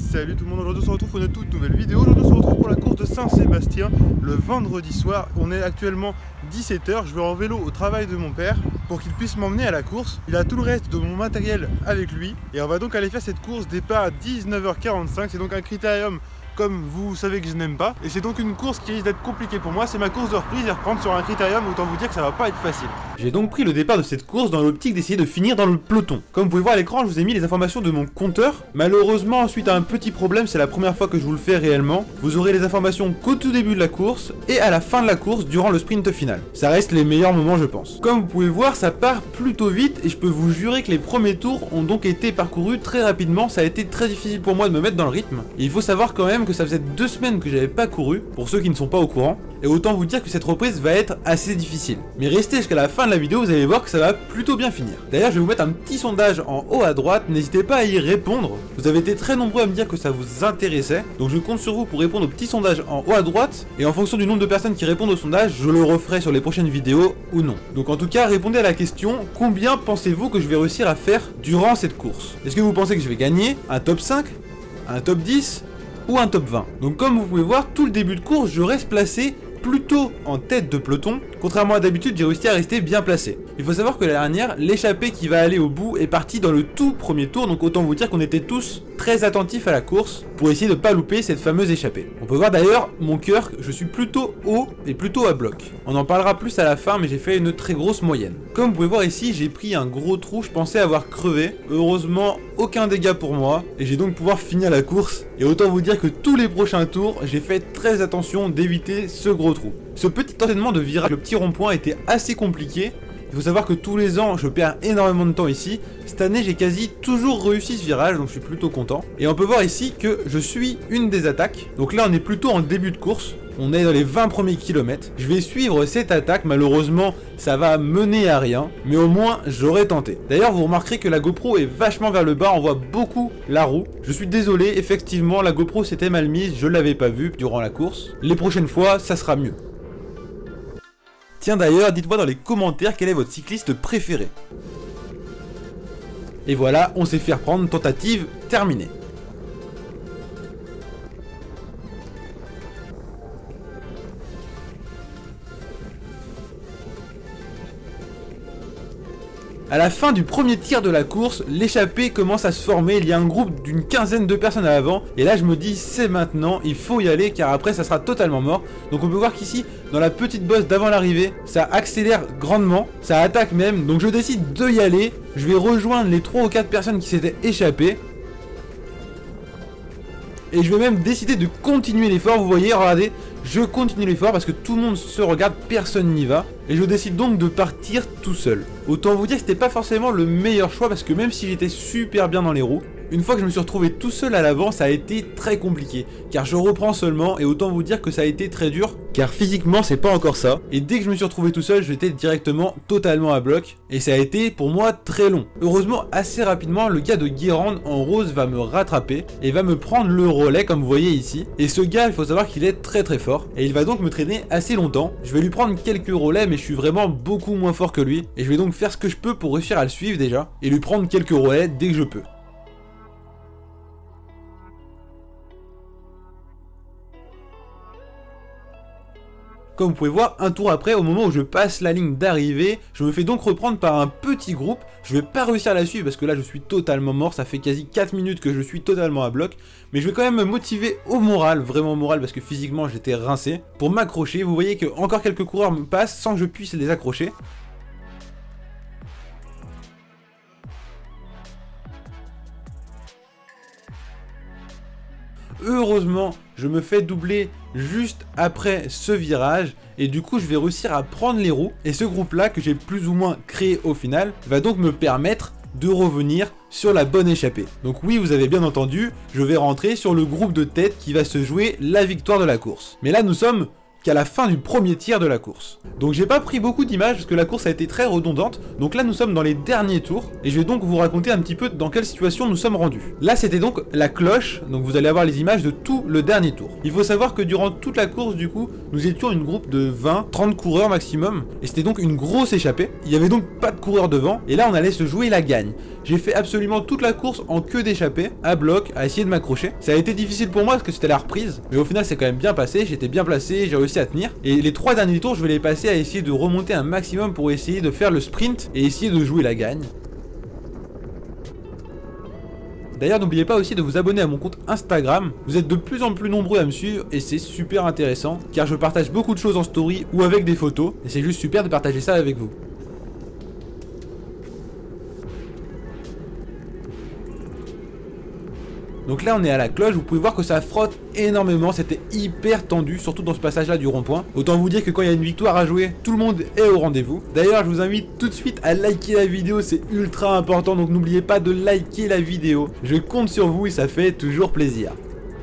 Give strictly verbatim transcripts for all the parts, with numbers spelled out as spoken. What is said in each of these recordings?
Salut tout le monde, aujourd'hui on se retrouve pour une toute nouvelle vidéo. Aujourd'hui on se retrouve pour la course de Saint-Sébastien le vendredi soir. On est actuellement dix-sept heures, je vais en vélo au travail de mon père pour qu'il puisse m'emmener à la course. Il a tout le reste de mon matériel avec lui et on va donc aller faire cette course départ à dix-neuf heures quarante-cinq. C'est donc un critérium comme vous savez que je n'aime pas, et c'est donc une course qui risque d'être compliquée pour moi. C'est ma course de reprise et reprendre sur un critérium, autant vous dire que ça va pas être facile. J'ai donc pris le départ de cette course dans l'optique d'essayer de finir dans le peloton. Comme vous pouvez voir à l'écran, je vous ai mis les informations de mon compteur. Malheureusement, suite à un petit problème, c'est la première fois que je vous le fais réellement, vous aurez les informations qu'au tout début de la course et à la fin de la course durant le sprint final. Ça reste les meilleurs moments je pense. Comme vous pouvez voir, ça part plutôt vite et je peux vous jurer que les premiers tours ont donc été parcourus très rapidement. Ça a été très difficile pour moi de me mettre dans le rythme. Et il faut savoir quand même que ça faisait deux semaines que j'avais pas couru, pour ceux qui ne sont pas au courant, et autant vous dire que cette reprise va être assez difficile. Mais restez jusqu'à la fin de la vidéo, vous allez voir que ça va plutôt bien finir. D'ailleurs, je vais vous mettre un petit sondage en haut à droite, n'hésitez pas à y répondre. Vous avez été très nombreux à me dire que ça vous intéressait, donc je compte sur vous pour répondre au petit sondage en haut à droite, et en fonction du nombre de personnes qui répondent au sondage, je le referai sur les prochaines vidéos ou non. Donc en tout cas, répondez à la question, combien pensez-vous que je vais réussir à faire durant cette course? Est-ce que vous pensez que je vais gagner un top cinq, un top dix ou un top vingt? Donc comme vous pouvez voir, tout le début de course, je reste placé plutôt en tête de peloton. Contrairement à d'habitude, j'ai réussi à rester bien placé. Il faut savoir que la dernière, l'échappée qui va aller au bout est partie dans le tout premier tour, donc autant vous dire qu'on était tous très attentifs à la course pour essayer de ne pas louper cette fameuse échappée. On peut voir d'ailleurs mon cœur, je suis plutôt haut et plutôt à bloc. On en parlera plus à la fin, mais j'ai fait une très grosse moyenne. Comme vous pouvez voir ici, j'ai pris un gros trou, je pensais avoir crevé. Heureusement, aucun dégât pour moi, et j'ai donc pouvoir finir la course. Et autant vous dire que tous les prochains tours, j'ai fait très attention d'éviter ce gros trou. Ce petit enchaînement de virage, le petit rond-point était assez compliqué. Il faut savoir que tous les ans, je perds énormément de temps ici. Cette année, j'ai quasi toujours réussi ce virage, donc je suis plutôt content. Et on peut voir ici que je suis une des attaques. Donc là, on est plutôt en début de course. On est dans les vingt premiers kilomètres. Je vais suivre cette attaque. Malheureusement, ça va mener à rien. Mais au moins, j'aurais tenté. D'ailleurs, vous remarquerez que la GoPro est vachement vers le bas. On voit beaucoup la roue. Je suis désolé. Effectivement, la GoPro s'était mal mise. Je l'avais pas vue durant la course. Les prochaines fois, ça sera mieux. Tiens d'ailleurs, dites-moi dans les commentaires quel est votre cycliste préféré. Et voilà, on s'est fait reprendre, tentative terminée. À la fin du premier tir de la course, l'échappée commence à se former, il y a un groupe d'une quinzaine de personnes à l'avant, et là je me dis c'est maintenant, il faut y aller car après ça sera totalement mort. Donc on peut voir qu'ici, dans la petite bosse d'avant l'arrivée, ça accélère grandement, ça attaque même, donc je décide de y aller, je vais rejoindre les trois ou quatre personnes qui s'étaient échappées. Et je vais même décider de continuer l'effort, vous voyez, regardez, je continue l'effort parce que tout le monde se regarde, personne n'y va. Et je décide donc de partir tout seul. Autant vous dire que c'était pas forcément le meilleur choix parce que même si j'étais super bien dans les roues, une fois que je me suis retrouvé tout seul à l'avant, ça a été très compliqué. Car je reprends seulement et autant vous dire que ça a été très dur. Car physiquement c'est pas encore ça. Et dès que je me suis retrouvé tout seul, j'étais directement totalement à bloc. Et ça a été pour moi très long. Heureusement assez rapidement, le gars de Guérande en rose va me rattraper. Et va me prendre le relais comme vous voyez ici. Et ce gars, il faut savoir qu'il est très très fort. Et il va donc me traîner assez longtemps. Je vais lui prendre quelques relais mais je suis vraiment beaucoup moins fort que lui. Et je vais donc faire ce que je peux pour réussir à le suivre déjà. Et lui prendre quelques relais dès que je peux. Comme vous pouvez voir, un tour après, au moment où je passe la ligne d'arrivée, je me fais donc reprendre par un petit groupe. Je vais pas réussir à la suivre parce que là je suis totalement mort, ça fait quasi quatre minutes que je suis totalement à bloc. Mais je vais quand même me motiver au moral, vraiment au moral parce que physiquement j'étais rincé. Pour m'accrocher, vous voyez que encore quelques coureurs me passent sans que je puisse les accrocher. Heureusement, je me fais doubler juste après ce virage et du coup je vais réussir à prendre les roues et ce groupe là que j'ai plus ou moins créé au final va donc me permettre de revenir sur la bonne échappée. Donc oui, vous avez bien entendu, je vais rentrer sur le groupe de tête qui va se jouer la victoire de la course. Mais là nous sommes qu'à la fin du premier tiers de la course. Donc j'ai pas pris beaucoup d'images parce que la course a été très redondante. Donc là nous sommes dans les derniers tours et je vais donc vous raconter un petit peu dans quelle situation nous sommes rendus. Là c'était donc la cloche, donc vous allez avoir les images de tout le dernier tour. Il faut savoir que durant toute la course du coup, nous étions une groupe de vingt trente coureurs maximum et c'était donc une grosse échappée. Il y avait donc pas de coureurs devant et là on allait se jouer la gagne. J'ai fait absolument toute la course en queue d'échappée, à bloc, à essayer de m'accrocher. Ça a été difficile pour moi parce que c'était la reprise, mais au final c'est quand même bien passé, j'étais bien placé, j'ai réussi à tenir. Et les trois derniers tours je vais les passer à essayer de remonter un maximum pour essayer de faire le sprint et essayer de jouer la gagne. D'ailleurs n'oubliez pas aussi de vous abonner à mon compte Instagram, vous êtes de plus en plus nombreux à me suivre et c'est super intéressant car je partage beaucoup de choses en story ou avec des photos et c'est juste super de partager ça avec vous. Donc là on est à la cloche, vous pouvez voir que ça frotte énormément, c'était hyper tendu, surtout dans ce passage là du rond-point. Autant vous dire que quand il y a une victoire à jouer, tout le monde est au rendez-vous. D'ailleurs je vous invite tout de suite à liker la vidéo, c'est ultra important, donc n'oubliez pas de liker la vidéo. Je compte sur vous et ça fait toujours plaisir.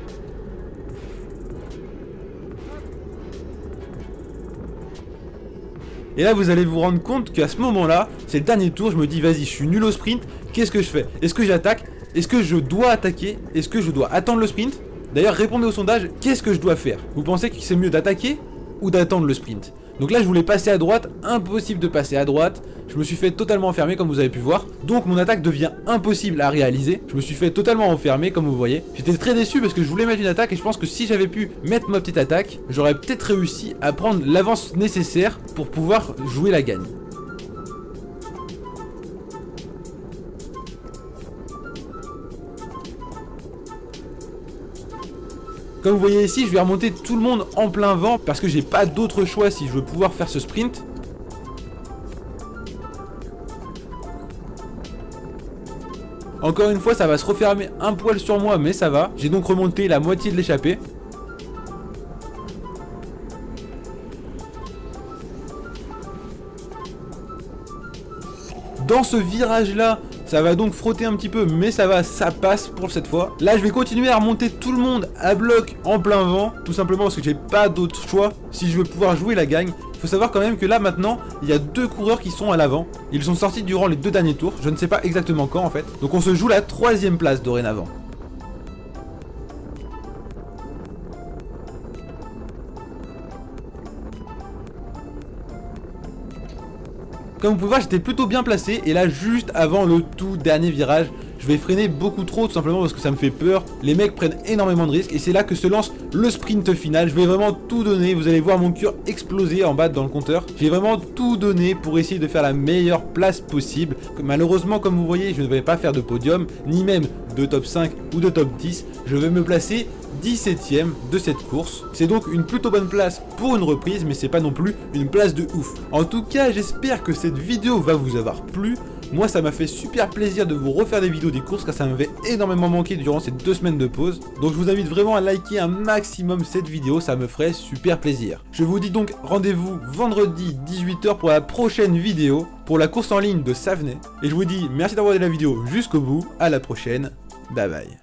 Et là vous allez vous rendre compte qu'à ce moment là, c'est le dernier tour, je me dis vas-y je suis nul au sprint, qu'est-ce que je fais? Est-ce que j'attaque? Est-ce que je dois attaquer? Est-ce que je dois attendre le sprint? D'ailleurs répondez au sondage, qu'est-ce que je dois faire? Vous pensez que c'est mieux d'attaquer ou d'attendre le sprint? Donc là je voulais passer à droite, impossible de passer à droite. Je me suis fait totalement enfermer comme vous avez pu voir. Donc mon attaque devient impossible à réaliser. Je me suis fait totalement enfermer comme vous voyez. J'étais très déçu parce que je voulais mettre une attaque et je pense que si j'avais pu mettre ma petite attaque, j'aurais peut-être réussi à prendre l'avance nécessaire pour pouvoir jouer la gagne. Comme vous voyez ici, je vais remonter tout le monde en plein vent parce que j'ai pas d'autre choix si je veux pouvoir faire ce sprint. Encore une fois, ça va se refermer un poil sur moi, mais ça va. J'ai donc remonté la moitié de l'échappée. Dans ce virage là, ça va donc frotter un petit peu, mais ça va, ça passe pour cette fois. Là je vais continuer à remonter tout le monde à bloc en plein vent, tout simplement parce que j'ai pas d'autre choix si je veux pouvoir jouer la gagne. Il faut savoir quand même que là maintenant, il y a deux coureurs qui sont à l'avant. Ils sont sortis durant les deux derniers tours, je ne sais pas exactement quand en fait. Donc on se joue la troisième place dorénavant. Comme vous pouvez voir, j'étais plutôt bien placé et là juste avant le tout dernier virage, je vais freiner beaucoup trop tout simplement parce que ça me fait peur. Les mecs prennent énormément de risques et c'est là que se lance le sprint final. Je vais vraiment tout donner, vous allez voir mon cœur exploser en bas dans le compteur. J'ai vraiment tout donné pour essayer de faire la meilleure place possible. Malheureusement comme vous voyez, je ne vais pas faire de podium, ni même de top cinq ou de top dix. Je vais me placer dix-septième de cette course. C'est donc une plutôt bonne place pour une reprise, mais c'est pas non plus une place de ouf. En tout cas, j'espère que cette vidéo va vous avoir plu. Moi, ça m'a fait super plaisir de vous refaire des vidéos des courses car ça m'avait énormément manqué durant ces deux semaines de pause. Donc je vous invite vraiment à liker un maximum cette vidéo, ça me ferait super plaisir. Je vous dis donc rendez-vous vendredi dix-huit heures pour la prochaine vidéo, pour la course en ligne de Savenay. Et je vous dis merci d'avoir regardé la vidéo jusqu'au bout, à la prochaine, bye bye.